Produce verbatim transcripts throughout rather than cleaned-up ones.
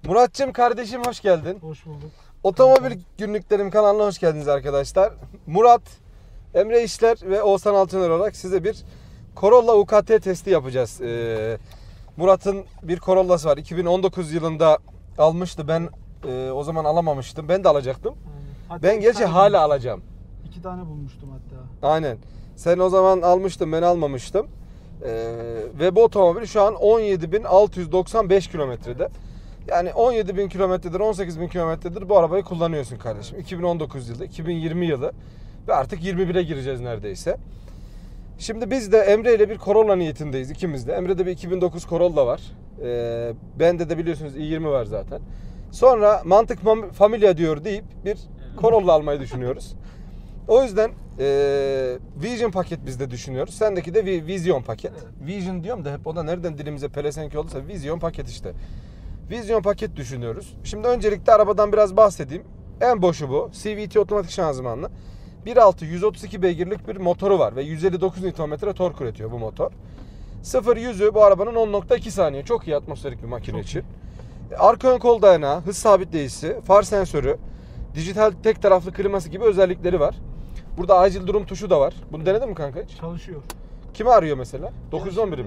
Muratcığım kardeşim hoş geldin. Hoş bulduk. Otomobil Günlüklerim kanalına hoş geldiniz arkadaşlar. Murat, Emre İşler ve Oğuzhan Altıner olarak size bir Corolla U K T testi yapacağız. Ee, Murat'ın bir Corolla'sı var. iki bin on dokuz yılında almıştı. Ben e, o zaman alamamıştım. Ben de alacaktım. Hatta Ben gerçi hala bulmuştum. alacağım. İki tane bulmuştum hatta. Aynen. Sen o zaman almıştın, ben almamıştım. Ee, ve bu otomobil şu an on yedi bin altı yüz doksan beş kilometrede. Yani on yedi bin kilometredir, on sekiz bin kilometredir bu arabayı kullanıyorsun kardeşim. iki bin on dokuz yılı, iki bin yirmi yılı ve artık yirmi bire gireceğiz neredeyse. Şimdi biz de Emre ile bir Corolla niyetindeyiz ikimiz de. Emre'de bir iki bin dokuz Corolla var. Ee, bende de biliyorsunuz i yirmi var zaten. Sonra mantık Familia diyor deyip bir Corolla almayı düşünüyoruz. O yüzden e, Vision paket biz de düşünüyoruz. Sendeki de Vision paket. Evet. Vision diyorum da hep o da nereden dilimize pelesenk olduysa Vision paket işte. Vision paket düşünüyoruz. Şimdi öncelikle arabadan biraz bahsedeyim. En boşu bu. C V T otomatik şanzımanlı. bir nokta altı yüz otuz iki beygirlik bir motoru var ve yüz elli dokuz Nm tork üretiyor bu motor. sıfır yüzü bu arabanın on nokta iki saniye. Çok iyi atmosferik bir makine Çok için. Iyi. Arka ön kol dayanağı, hız sabitleyicisi, far sensörü, dijital tek taraflı kliması gibi özellikleri var. Burada acil durum tuşu da var. Bunu denedin mi kanka hiç? Çalışıyor. Kimi arıyor mesela? dokuz yüz on biri mi?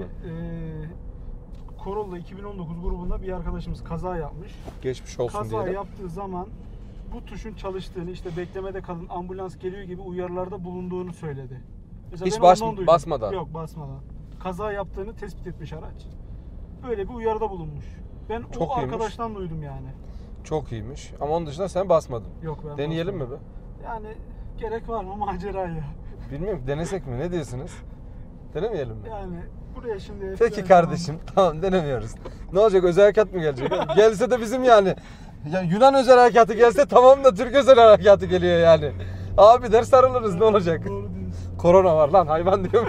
E, Corolla iki bin on dokuz grubunda bir arkadaşımız kaza yapmış. Geçmiş olsun kaza diyelim. Kaza yaptığı zaman bu tuşun çalıştığını, işte beklemede kalın, ambulans geliyor gibi uyarılarda bulunduğunu söyledi. Mesela hiç bas, basmadan? Yok, basmadan. Kaza yaptığını tespit etmiş araç. Böyle bir uyarıda bulunmuş. Ben Çok o iyiymiş. Arkadaştan duydum yani. Çok iyiymiş. Ama onun dışında sen basmadın. Yok, ben Deneyelim basmadım. mi be? Yani gerek var mı maceraya? Bilmiyorum, denesek mi? Ne diyorsunuz? Denemeyelim mi? Yani buraya şimdi... Peki kardeşim, tamam denemiyoruz. Ne olacak, özel harekat mı gelecek? Gelse de bizim yani. Ya Yunan özel harekatı gelse tamam da Türk özel harekatı geliyor yani. Abi der sarılırız, ne olacak? Doğru diyorsun. Korona var lan, hayvan diyormuş.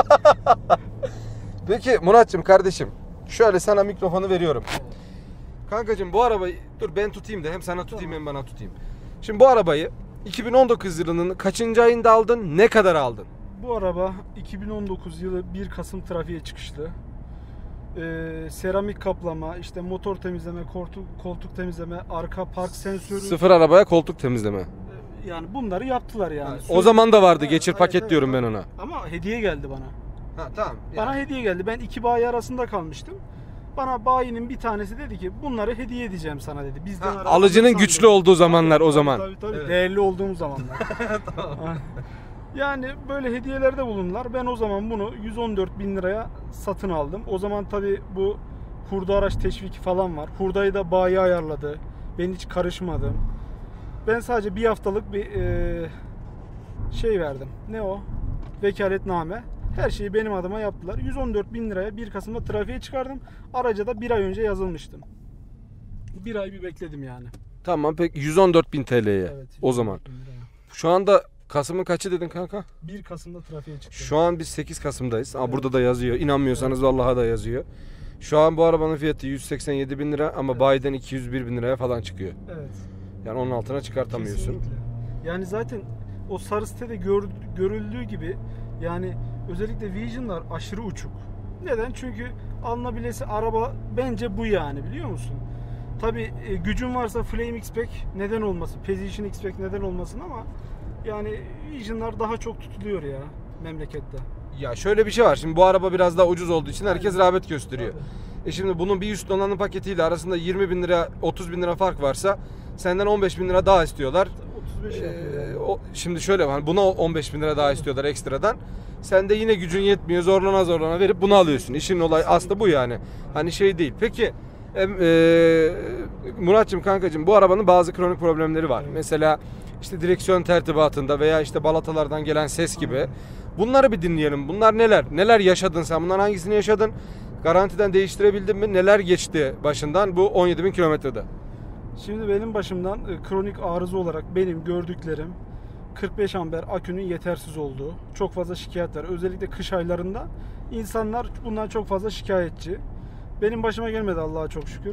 Peki Muratcığım kardeşim, şöyle sana mikrofonu veriyorum. Kankacığım bu arabayı, dur ben tutayım da hem sana tutayım hem bana tutayım. Şimdi bu arabayı iki bin on dokuz yılının kaçıncı ayında aldın, ne kadar aldın? Bu araba iki bin on dokuz yılı bir Kasım trafiğe çıkışlı. Ee, seramik kaplama, işte motor temizleme, koltuk, koltuk temizleme, arka park sensörü. Sıfır arabaya koltuk temizleme. Ee, yani bunları yaptılar yani. Ha, o zaman da vardı, geçir evet, paket evet, diyorum evet. ben ona. Ama hediye geldi bana. Ha tamam. Yani. Bana hediye geldi. Ben iki bayi arasında kalmıştım. Bana bayinin bir tanesi dedi ki bunları hediye edeceğim sana dedi. Bizden ha, alıcının güçlü sandım. olduğu zamanlar tabii, o zaman. Tabii tabii. Evet. Değerli olduğum zamanlar. Tamam. Yani böyle hediyelerde bulundular. Ben o zaman bunu yüz on dört bin liraya satın aldım. O zaman tabii bu hurda araç teşviki falan var. Hurdayı da bayi ayarladı. Ben hiç karışmadım. Ben sadece bir haftalık bir e, şey verdim. Ne o? Vekaletname. Her şeyi benim adıma yaptılar. yüz on dört bin liraya bir Kasım'da trafiğe çıkardım. Araca da bir ay önce yazılmıştım. Bir ay bir bekledim yani. Tamam peki yüz on dört bin T L'ye evet, o zaman. Şu anda Kasım'ın kaçı dedin kanka? bir Kasım'da trafiğe çıktım. Şu an biz sekiz Kasım'dayız. Aa, evet. Burada da yazıyor. İnanmıyorsanız evet. Vallahi da yazıyor. Şu an bu arabanın fiyatı yüz seksen yedi bin lira ama evet. Bayiden iki yüz bir bin liraya falan çıkıyor. Evet. Yani onun altına çıkartamıyorsun. Kesinlikle. Yani zaten o sarı sitede gör, görüldüğü gibi yani özellikle Vision'lar aşırı uçuk. Neden? Çünkü alınabilesi araba bence bu yani, biliyor musun? Tabii e, gücün varsa Flame X-Pack neden olmasın? Position X-Pack neden olmasın ama yani Vision'lar daha çok tutuluyor ya memlekette. Ya şöyle bir şey var. Şimdi bu araba biraz daha ucuz olduğu için herkes evet. rağbet gösteriyor. Evet. E şimdi bunun bir üst donanım paketiyle arasında yirmi bin lira otuz bin lira fark varsa senden on beş bin lira daha istiyorlar. otuz beş ee, yani. o, şimdi şöyle hani buna on beş bin lira daha evet. istiyorlar ekstradan. Sen de yine gücün yetmiyor, zorlana zorlana verip bunu alıyorsun. İşin olay aslında bu yani. Hani şey değil. Peki e, e, Muratcığım kankacığım bu arabanın bazı kronik problemleri var. Evet. Mesela işte direksiyon tertibatında veya işte balatalardan gelen ses gibi. Aynen. Bunları bir dinleyelim. Bunlar neler? Neler yaşadın sen? Bunların hangisini yaşadın? Garantiden değiştirebildin mi? Neler geçti başından bu on yedi bin kilometrede? Şimdi benim başımdan kronik arıza olarak benim gördüklerim kırk beş amper akünün yetersiz olduğu, çok fazla şikayetler. Özellikle kış aylarında insanlar bundan çok fazla şikayetçi. Benim başıma gelmedi Allah'a çok şükür.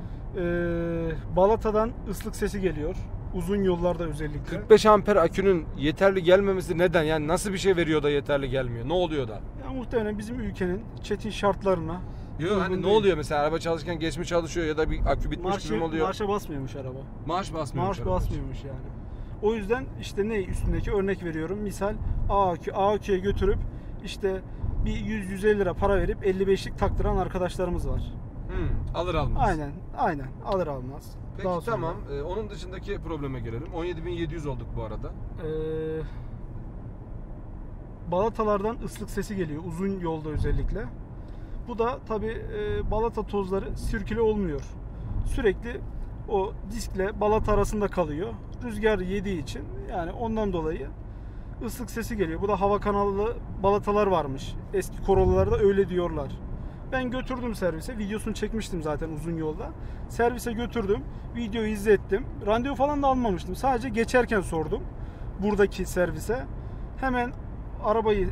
Ee, balatadan ıslık sesi geliyor. Uzun yollarda özellikle. kırk beş amper akünün yeterli gelmemesi neden? Yani nasıl bir şey veriyor da yeterli gelmiyor? Ne oluyor da? Ya muhtemelen bizim ülkenin çetin şartlarına Yok Uygun hani ne değil. oluyor mesela araba çalışırken geç mi çalışıyor ya da bir akü bitmiş Marşı, gibi mi oluyor? marşa basmıyormuş araba. Marş basmıyor. Marş basmıyormuş yani. O yüzden işte ne üstündeki örnek veriyorum. Misal A akü, A aküye götürüp işte bir yüz yüz elli lira para verip elli beşlik taktıran arkadaşlarımız var. Hmm, alır almaz. Aynen, aynen. Alır almaz. Peki Daha sonra, tamam. Ee, onun dışındaki probleme gelelim. on yedi bin yedi yüz olduk bu arada. Ee, balatalardan ıslık sesi geliyor uzun yolda özellikle. Bu da tabi e, balata tozları sirküle olmuyor. Sürekli o diskle balata arasında kalıyor. Rüzgar yediği için yani ondan dolayı ıslık sesi geliyor. Bu da hava kanallı balatalar varmış. Eski Corolla'larda öyle diyorlar. Ben götürdüm servise. Videosunu çekmiştim zaten uzun yolda. Servise götürdüm. Videoyu izlettim. Randevu falan da almamıştım. Sadece geçerken sordum. Buradaki servise. Hemen arabayı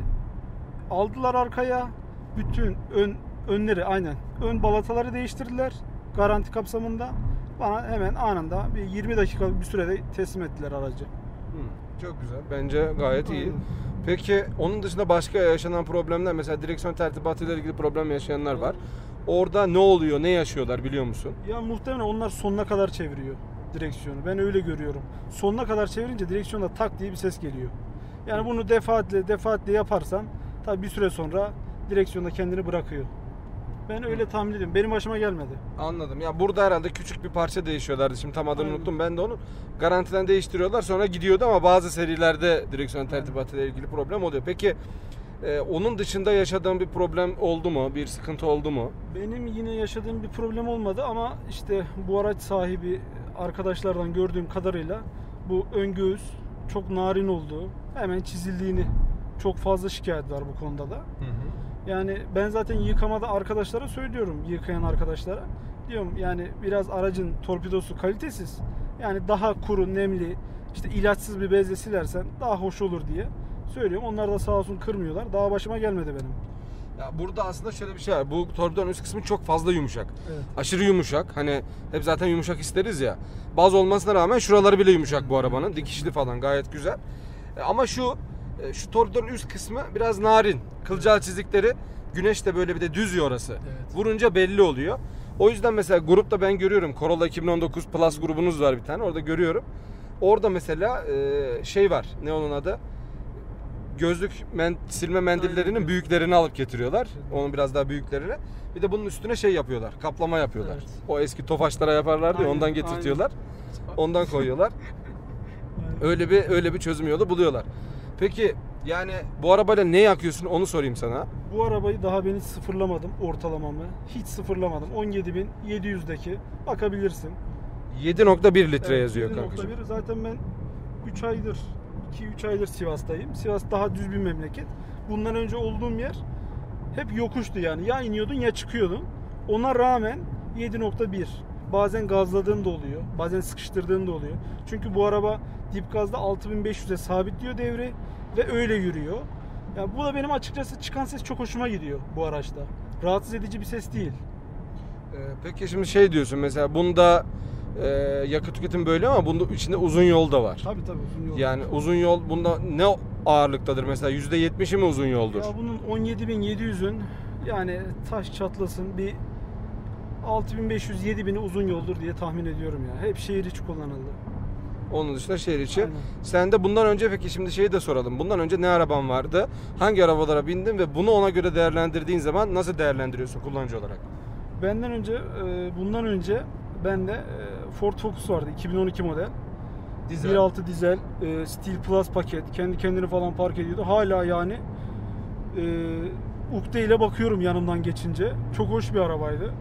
aldılar arkaya. Bütün ön önleri aynen. Ön balataları değiştirdiler. Garanti kapsamında. Bana hemen anında bir yirmi dakikalık bir sürede teslim ettiler aracı. Hmm, çok güzel. Bence gayet iyi. Aynen. Peki onun dışında başka yaşanan problemler mesela direksiyon tertibatıyla ilgili problem yaşayanlar var. Orada ne oluyor, ne yaşıyorlar biliyor musun? Ya muhtemelen onlar sonuna kadar çeviriyor direksiyonu. Ben öyle görüyorum. Sonuna kadar çevirince direksiyonda tak diye bir ses geliyor. Yani bunu defaatle defaatle yaparsan tabii bir süre sonra direksiyonda kendini bırakıyor. Ben öyle tahmin ediyorum. Benim başıma gelmedi. Anladım. Ya burada herhalde küçük bir parça değişiyorlardı. Şimdi tam adını Aynen. unuttum ben de onu. Garantiden değiştiriyorlar sonra gidiyordu ama bazı serilerde direksiyon tertibatıyla ilgili problem oluyor. Peki e, onun dışında yaşadığın bir problem oldu mu? Bir sıkıntı oldu mu? Benim yine yaşadığım bir problem olmadı ama işte bu araç sahibi arkadaşlardan gördüğüm kadarıyla bu ön göğüs çok narin olduğu, hemen çizildiğini çok fazla şikayet var bu konuda da. Hı hı. Yani ben zaten yıkamada arkadaşlara söylüyorum, yıkayan arkadaşlara. Diyorum yani biraz aracın torpidosu kalitesiz. Yani daha kuru, nemli, işte ilaçsız bir bezle silersen daha hoş olur diye söylüyorum. Onlar da sağ olsun kırmıyorlar. Daha başıma gelmedi benim. Ya burada aslında şöyle bir şey var. Bu torpidonun üst kısmı çok fazla yumuşak. Evet. Aşırı yumuşak. Hani hep zaten yumuşak isteriz ya. Baz olmasına rağmen şuraları bile yumuşak bu arabanın. Dikişli falan gayet güzel. E, Ama şu e, şu torpidonun üst kısmı biraz narin. Kılcal çizikleri güneş de böyle bir de düz ya orası. Evet. Vurunca belli oluyor. O yüzden mesela grupta ben görüyorum. Corolla iki bin on dokuz Plus grubunuz var bir tane. Orada görüyorum. Orada mesela e, şey var. Ne onun adı? Gözlük men, silme mendillerinin Aynen. büyüklerini alıp getiriyorlar. Onun biraz daha büyüklerini. Bir de bunun üstüne şey yapıyorlar. Kaplama yapıyorlar. Evet. O eski tofaşlara yaparlardı ya Aynen, ondan getirtiyorlar. Ondan koyuyorlar. Aynen. Öyle bir öyle bir çözüm yolu buluyorlar. Peki yani bu arabayla ne yakıyorsun onu sorayım sana. Bu arabayı daha ben hiç sıfırlamadım ortalamamı. Hiç sıfırlamadım. on yedi bin yedi yüzdeki bakabilirsin. yedi nokta bir litre Evet, yazıyor yedi nokta kankacığım. bir. Zaten ben üç aydır iki üç aydır Sivas'tayım. Sivas daha düz bir memleket. Bundan önce olduğum yer hep yokuştu yani. Ya iniyordun ya çıkıyordun. Ona rağmen yedi nokta bir. Bazen gazladığın da oluyor. Bazen sıkıştırdığın da oluyor. Çünkü bu araba dip gazda altı bin beş yüze sabitliyor devri ve öyle yürüyor. Yani bu da benim açıkçası çıkan ses çok hoşuma gidiyor bu araçta. Rahatsız edici bir ses değil. Ee, peki şimdi şey diyorsun mesela bunda e, yakıt tüketimi böyle ama bunda içinde uzun yol da var. Tabii tabii uzun yol. Yani uzun yol bunda ne ağırlıktadır mesela yüzde yetmişi mi uzun yoldur? Ya bunun on yedi bin yedi yüzün yani taş çatlasın bir altı bin beş yüz yedi bini uzun yoldur diye tahmin ediyorum ya. Hep şehir içi kullanıldı. Onun dışında şehir içi. Aynen. Sen de bundan önce peki şimdi şeyi de soralım. Bundan önce ne araban vardı? Hangi arabalara bindin ve bunu ona göre değerlendirdiğin zaman nasıl değerlendiriyorsun kullanıcı olarak? Benden önce e, bundan önce bende e, Ford Focus vardı iki bin on iki model. Dizel. bir altı dizel, e, Steel Plus paket, kendi kendini falan park ediyordu. Hala yani e, ukde ile bakıyorum yanımdan geçince. Çok hoş bir arabaydı.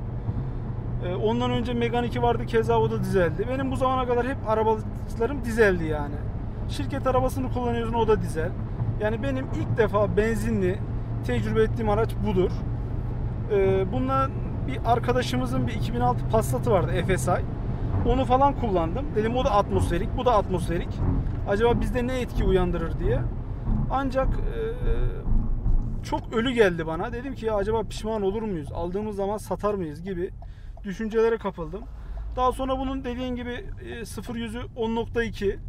E, ondan önce Megane iki vardı, keza o da dizeldi. Benim bu zamana kadar hep arabalarım dizeldi yani. Şirket arabasını kullanıyorsun, o da dizel. Yani benim ilk defa benzinli tecrübe ettiğim araç budur. E, bundan bir arkadaşımızın bir iki bin altı Passat'ı vardı F S I. Onu falan kullandım. Dedim o da atmosferik, bu da atmosferik. Acaba bizde ne etki uyandırır diye. Ancak e, çok ölü geldi bana. Dedim ki ya acaba pişman olur muyuz? Aldığımız zaman satar mıyız gibi düşüncelere kapıldım. Daha sonra bunun dediğin gibi e, sıfır yüzü on nokta iki. E,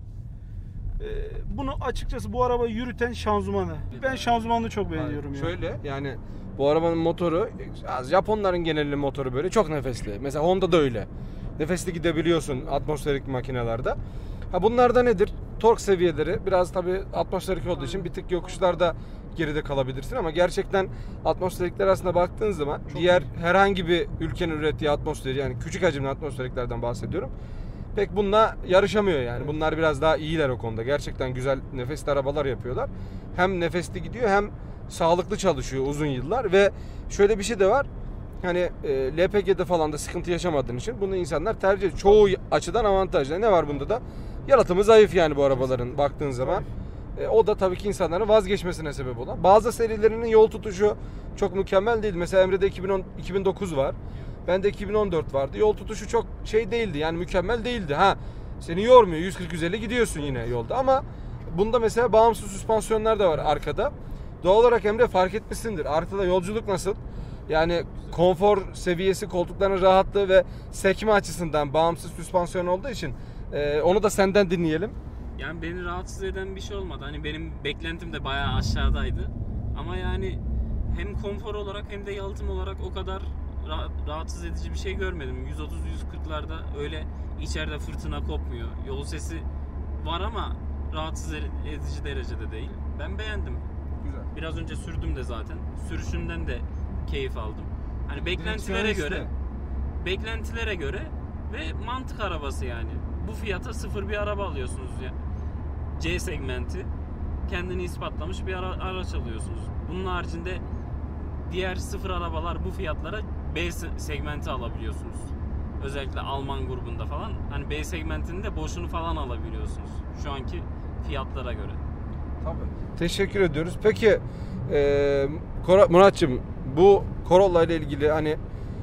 bunu açıkçası bu arabayı yürüten şanzımanı. Ben şanzımanını çok beğeniyorum. Şöyle yani Bu arabanın motoru, Japonların genelinin motoru böyle çok nefesli. Mesela Honda da öyle. Nefesli gidebiliyorsun atmosferik makinelerde. Ha bunlarda nedir? Tork seviyeleri biraz tabii atmosferik olduğu için bir tık yokuşlarda geride kalabilirsin ama gerçekten atmosferikler aslında baktığın zaman Çok diğer iyi. herhangi bir ülkenin ürettiği atmosferi, yani küçük hacimli atmosferiklerden bahsediyorum, pek bununla yarışamıyor yani. Bunlar biraz daha iyiler o konuda. Gerçekten güzel nefesli arabalar yapıyorlar. Hem nefesli gidiyor hem sağlıklı çalışıyor uzun yıllar ve şöyle bir şey de var. Hani e, L P G'de falan da sıkıntı yaşamadığın için bunu insanlar tercih ediyor. Çoğu açıdan avantajlı. Ne var bunda da? Yalıtımı zayıf yani bu arabaların baktığın zaman. E, o da tabii ki insanların vazgeçmesine sebep olan. Bazı serilerinin yol tutuşu çok mükemmel değil. Mesela Emre'de iki bin on, iki bin dokuz var. Bende iki bin on dört vardı. Yol tutuşu çok şey değildi. Yani mükemmel değildi. Ha seni yormuyor. yüz kırk yüz elli gidiyorsun yine yolda ama bunda mesela bağımsız süspansiyonlar da var arkada. Doğal olarak Emre fark etmişsindir. Arkada yolculuk nasıl? Yani konfor seviyesi, koltukların rahatlığı ve sekme açısından bağımsız süspansiyon olduğu için e, onu da senden dinleyelim. Yani beni rahatsız eden bir şey olmadı. Hani benim beklentim de bayağı aşağıdaydı. Ama yani hem konfor olarak hem de yalıtım olarak o kadar ra- rahatsız edici bir şey görmedim. yüz otuz yüz kırklarda öyle içeride fırtına kopmuyor. Yol sesi var ama rahatsız edici derecede değil. Ben beğendim. Güzel. Biraz önce sürdüm de zaten. Sürüşünden de keyif aldım. Hani beklentilere Direksiyon göre işte. beklentilere göre ve mantık arabası yani. Bu fiyata sıfır bir araba alıyorsunuz ya. C segmenti kendini ispatlamış bir ara- araç alıyorsunuz. Bunun haricinde diğer sıfır arabalar bu fiyatlara B segmenti alabiliyorsunuz. Özellikle Alman grubunda falan. Hani B segmentinin de boşunu falan alabiliyorsunuz şu anki fiyatlara göre. Tabii. Teşekkür ediyoruz. Peki e, Muratçım, bu Corolla ile ilgili hani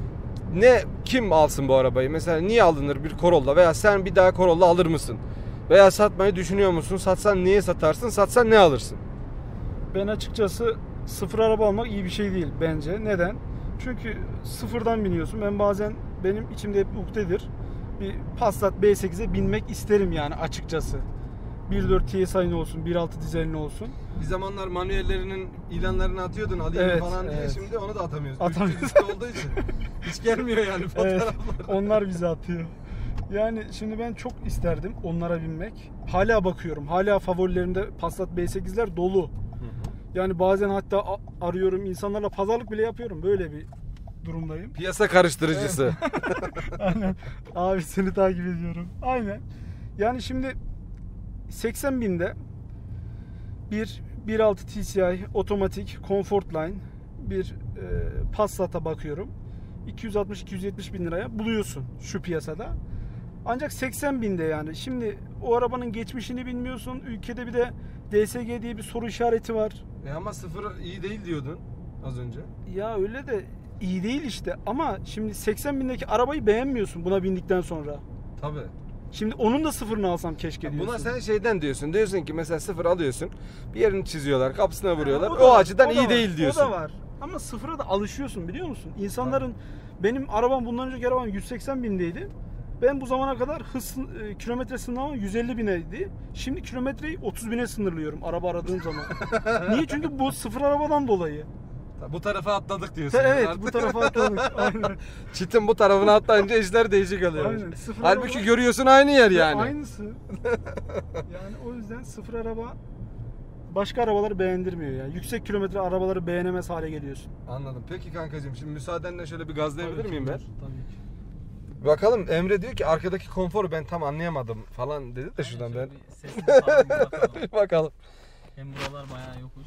ne, kim alsın bu arabayı? Mesela niye alınır bir Corolla veya sen bir daha Corolla alır mısın? Veya satmayı düşünüyor musun? Satsan niye satarsın? Satsan ne alırsın? Ben açıkçası sıfır araba almak iyi bir şey değil bence. Neden? Çünkü sıfırdan biniyorsun. Ben bazen, benim içimde hep ukdedir. Bir Passat B sekize binmek isterim yani açıkçası. bir nokta dört T S I'nin olsun, bir nokta altı dizelin olsun. Bir zamanlar manuellerinin ilanlarını atıyordun alayım Evet, falan diye, evet. şimdi onu da atamıyorsun. Atamıyorsun. üç yüz üstü olduğu için. Hiç gelmiyor yani Evet, fotoğraflar. onlar bizi atıyor. Yani şimdi ben çok isterdim onlara binmek. Hala bakıyorum. Hala favorilerimde Passat B sekizler dolu. Yani bazen hatta a- arıyorum, insanlarla pazarlık bile yapıyorum. Böyle bir durumdayım. Piyasa karıştırıcısı. Aynen. Abi seni takip ediyorum. Aynen. Yani şimdi seksen binde bir bir nokta altı T C I otomatik Comfortline bir e, Passat'a bakıyorum. iki yüz altmış iki yüz yetmiş bin liraya buluyorsun şu piyasada. Ancak seksen binde yani. Şimdi o arabanın geçmişini bilmiyorsun. Ülkede bir de D S G diye bir soru işareti var. E ama sıfır iyi değil diyordun az önce. Ya öyle de iyi değil işte. Ama şimdi seksen bindeki arabayı beğenmiyorsun buna bindikten sonra. Tabii. Şimdi onun da sıfırını alsam keşke diyorsun. Buna sen şeyden diyorsun. Diyorsun ki mesela sıfır alıyorsun. Bir yerini çiziyorlar, kapısına vuruyorlar. Ha, o da var, açıdan o da iyi var, değil diyorsun. O da var. Ama sıfıra da alışıyorsun biliyor musun? İnsanların, benim arabam bundan önceki arabam yüz seksen bindeydi. Ben bu zamana kadar hız e, kilometre sınırlamam yüz elli bineydi. Şimdi kilometreyi otuz bine sınırlıyorum araba aradığım zaman. Niye? Çünkü bu sıfır arabadan dolayı. Bu tarafa atladık diyorsun. Evet, Artık bu tarafa atladık. Aynen. çitin bu tarafına atlayınca işler değişik oluyor. Aynen. Sıfır Halbuki araba- görüyorsun aynı yer yani. Aynısı. Yani o yüzden sıfır araba başka arabaları beğendirmiyor yani. Yüksek kilometre arabaları beğenemez hale geliyorsun. Anladım. Peki kankacığım, şimdi müsaadenle şöyle bir gazlayabilir miyim ben? Tabii ki. Bakalım, Emre diyor ki arkadaki konforu ben tam anlayamadım falan dedi de şuradan ben. Sesini falan bir bakalım. Bir bakalım. Hem buralar bayağı yokuş.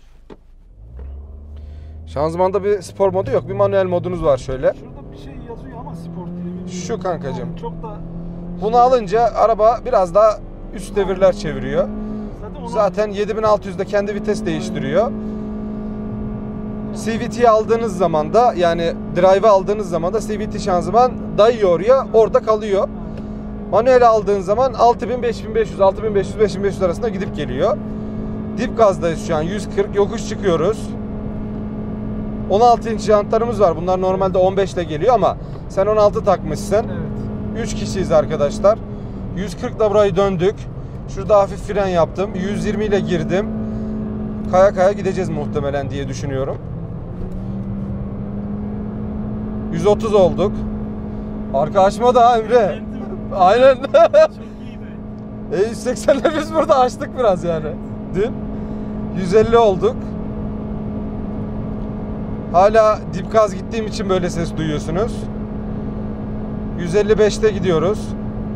Şanzımanda bir spor modu yok. Bir manuel modunuz var şöyle. Şurada bir şey yazıyor ama sport diye. Bir Şu kankacığım. Çok da Bunu alınca araba biraz daha üst devirler çeviriyor. zaten, onu... Zaten yedi bin altı yüzde kendi vites değiştiriyor. C V T'yi aldığınız zaman da, yani drive'ı aldığınız zaman da C V T şanzıman dayıyor oraya, orada kalıyor. Manuel aldığın zaman altı bin beş bin beş yüz, altı bin beş yüz beş bin beş yüz arasında gidip geliyor. Dip gazdayız şu an, yüz kırk, yokuş çıkıyoruz. on altı inç jantlarımız var. Bunlar normalde on beş ile geliyor ama sen on altı takmışsın. Evet. üç kişiyiz arkadaşlar. yüz kırk da burayı döndük. Şurada hafif fren yaptım. yüz yirmi ile girdim. Kaya kaya gideceğiz muhtemelen diye düşünüyorum. yüz otuz olduk. Arka açma da Emre. Beklentim Aynen. çok iyiydi. E yüz seksenle biz burada açtık biraz yani. Dün yüz elli olduk. Hala dip gaz gittiğim için böyle ses duyuyorsunuz. yüz elli beşte gidiyoruz.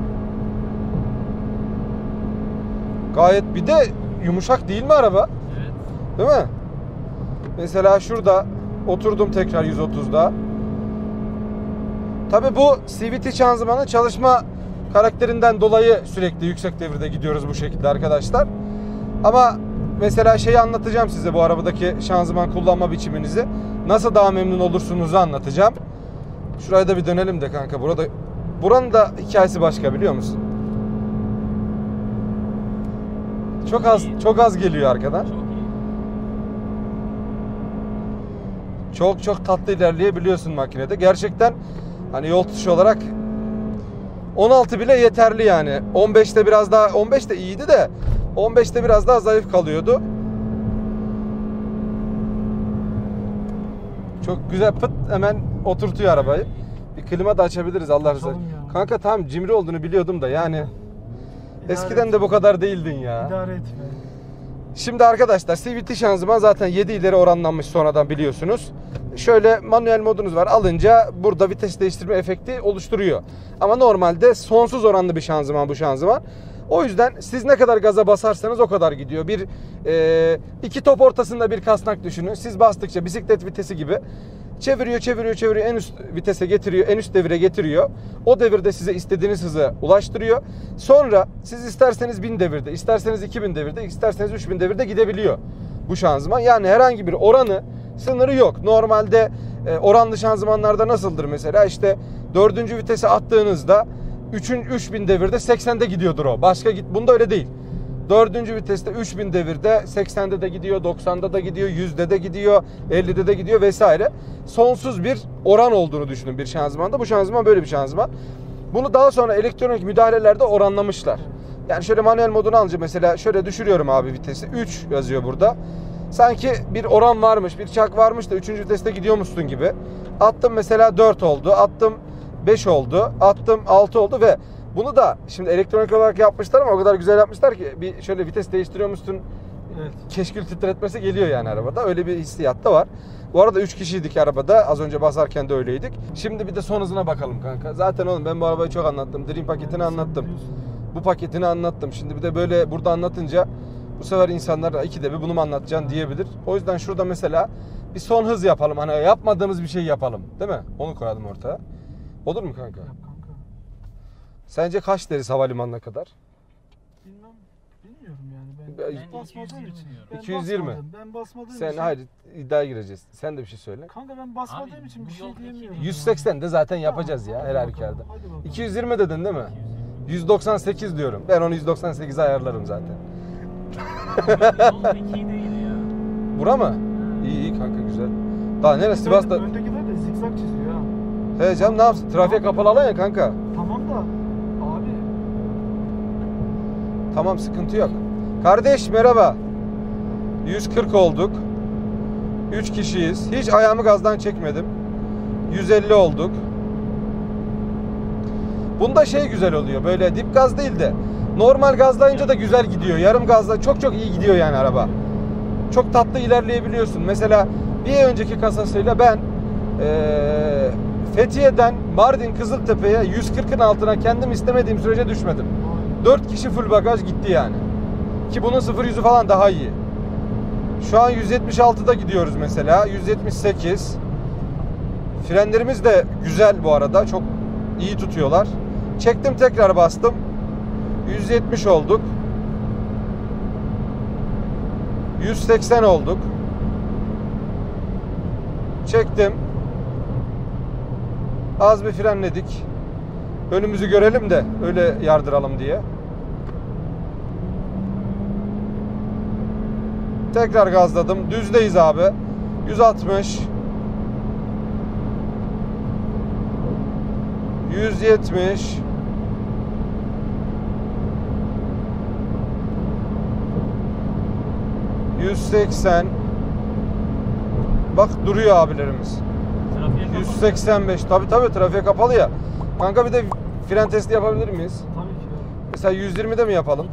Gayet bir de yumuşak değil mi araba? Evet. Değil mi? Mesela şurada oturdum tekrar yüz otuzda. Tabii bu C V T şanzımanın çalışma karakterinden dolayı sürekli yüksek devirde gidiyoruz bu şekilde arkadaşlar. Ama mesela şeyi anlatacağım size, bu arabadaki şanzıman kullanma biçiminizi. Nasıl daha memnun olursunuzu anlatacağım. Şuraya da bir dönelim de kanka. Burada buranın da hikayesi başka, biliyor musun? Çok az çok az geliyor arkadan. Çok iyi. Çok çok tatlı ilerleyebiliyorsun makinede. Gerçekten hani yol tutuşu olarak on altı bile yeterli yani. on beşte biraz daha, on beş de iyiydi de on beşte biraz daha zayıf kalıyordu. Çok güzel, pıt hemen oturtuyor arabayı. Bir klima da açabiliriz Allah razı olsun. Açalım ya. Kanka tamam, cimri olduğunu biliyordum da yani. İdare Eskiden et. de bu kadar değildin ya. İdare etme. Şimdi arkadaşlar C V T şanzıman zaten yedi ileri oranlanmış sonradan, biliyorsunuz. Şöyle manuel modunuz var. Alınca burada vites değiştirme efekti oluşturuyor. Ama normalde sonsuz oranlı bir şanzıman bu şanzıman. O yüzden siz ne kadar gaza basarsanız o kadar gidiyor. Bir e, iki top ortasında bir kasnak düşünün. Siz bastıkça bisiklet vitesi gibi çeviriyor, çeviriyor, çeviriyor. En üst vitese getiriyor, en üst devire getiriyor. O devirde size istediğiniz hıza ulaştırıyor. Sonra siz isterseniz bin devirde, isterseniz iki bin devirde, isterseniz üç bin devirde gidebiliyor bu şanzıman. Yani herhangi bir oranı, sınırı yok. Normalde e, oranlı şanzımanlarda nasıldır mesela? İşte dördüncü vitese attığınızda üç bin devirde seksende gidiyordur o. Başka git. Bunda öyle değil. dördüncü viteste üç bin devirde seksende de gidiyor, doksanda da gidiyor, yüzde de gidiyor, ellide de gidiyor vesaire. Sonsuz bir oran olduğunu düşünün bir şanzımanda. Bu şanzıman böyle bir şanzıman. Bunu daha sonra elektronik müdahalelerde oranlamışlar. Yani şöyle manuel modunu alınca mesela şöyle düşürüyorum abi vitesi. üç yazıyor burada. Sanki bir oran varmış, bir çak varmış da üçüncü viteste gidiyormuşsun gibi. Attım mesela dört oldu, attım beş oldu, attım altı oldu ve bunu da şimdi elektronik olarak yapmışlar ama o kadar güzel yapmışlar ki bir şöyle vites değiştiriyormuşsun, Evet. keşkül titretmesi geliyor yani arabada. Öyle bir hissiyat da var. Bu arada üç kişiydik arabada. Az önce basarken de öyleydik. Şimdi bir de son hızına bakalım kanka. Zaten oğlum ben bu arabayı çok anlattım. Dream paketini anlattım. Bu paketini anlattım. Şimdi bir de böyle burada anlatınca bu sefer insanlar ikide bir bunu mu anlatacaksın diyebilir. O yüzden şurada mesela bir son hız yapalım. Hani yapmadığımız bir şey yapalım. Değil mi? Onu koyalım ortaya. Olur mu kanka? Yap kanka. Sence kaç deriz havalimanına kadar? Bilmem. Bilmiyorum yani. Ben, Ben hiç iki basmadığım yüz yirmi için. diyorum. Ben iki yüz yirmi. basmadım. Ben basmadığım Sen için. hayır, iddiaya gireceğiz. Sen de bir şey söyle. Kanka ben basmadığım Abi, için bir bu şey yol diyemiyorum. yüz seksen de zaten yapacağız ya her halükarda. Hadi bakalım. iki yüz yirmi dedin değil mi? yüz doksan sekiz diyorum. Ben onu yüz doksan sekize ayarlarım zaten. Yol pek iyi değil ya. Bura mı? İyi iyi kanka, güzel. Daha neresi? Sivas'ta. Öndekiler de zigzag çiziyor ha. He canım, ne yapsın? Trafiğe kapalı alan ya kanka. Tamam da abi Tamam, sıkıntı yok. Kardeş merhaba. yüz kırk olduk. üç kişiyiz. Hiç ayağımı gazdan çekmedim. yüz elli olduk. Bunda şey güzel oluyor. Böyle dip gaz değil de normal gazlayınca da güzel gidiyor. Yarım gazla çok çok iyi gidiyor yani araba. Çok tatlı ilerleyebiliyorsun. Mesela bir önceki kasasıyla ben ee, Fethiye'den Mardin Kızıltepe'ye yüz kırkın altına kendim istemediğim sürece düşmedim. dört kişi full bagaj gitti yani. Ki bunun sıfır yüzü falan daha iyi. Şu an yüz yetmiş altıda gidiyoruz mesela. yüz yetmiş sekiz. Frenlerimiz de güzel bu arada. Çok iyi tutuyorlar. Çektim, tekrar bastım. yüz yetmiş olduk. yüz seksen olduk. Çektim. Az bir frenledik. Önümüzü görelim de öyle yardıralım diye. Tekrar gazladım. Düzdeyiz abi. yüz altmış. yüz yetmiş. yüz seksen. Bak duruyor abilerimiz. Trafiğe kapalı. yüz seksen beş. Tabii tabii trafiğe kapalı ya. Kanka bir de fren testi yapabilir miyiz? Tabii ki. Mesela yüz yirmide mi yapalım?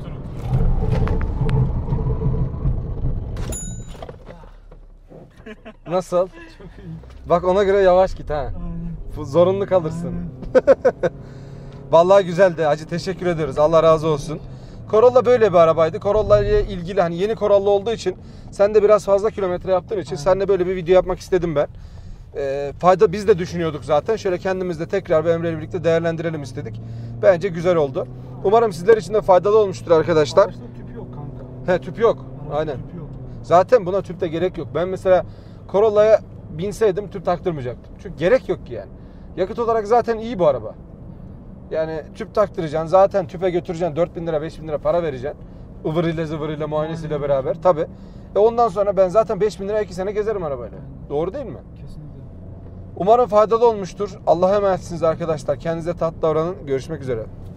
Nasıl? Çok iyi. Bak ona göre yavaş git ha. Aynen. Bu zorunlu kalırsın. Aynen. Vallahi güzeldi hacı, teşekkür ediyoruz. Allah razı olsun. Corolla böyle bir arabaydı. Corolla ile ilgili hani yeni Corolla olduğu için sen de biraz fazla kilometre yaptığın için seninle böyle bir video yapmak istedim ben. Ee, fayda biz de düşünüyorduk zaten. Şöyle kendimiz de tekrar bir Emre ile birlikte değerlendirelim istedik. Bence güzel oldu. Umarım sizler için de faydalı olmuştur arkadaşlar. Araçta tüp yok kanka. He, tüp yok. Araçta Aynen. Tüp yok. Zaten buna tüp de gerek yok. Ben mesela Corolla'ya binseydim tüp taktırmayacaktım. Çünkü gerek yok ki yani. Yakıt olarak zaten iyi bu araba. Yani tüp taktıracaksın. Zaten tüpe götüreceksin. dört bin lira beş bin lira para vereceksin. Ivırıyla zıvırıyla muayenesiyle beraber. Tabi. E ondan sonra ben zaten beş bin lira iki sene gezerim arabayla. Doğru değil mi? Kesinlikle. Umarım faydalı olmuştur. Allah'a emanetsiniz arkadaşlar. Kendinize tatlı davranın. Görüşmek üzere.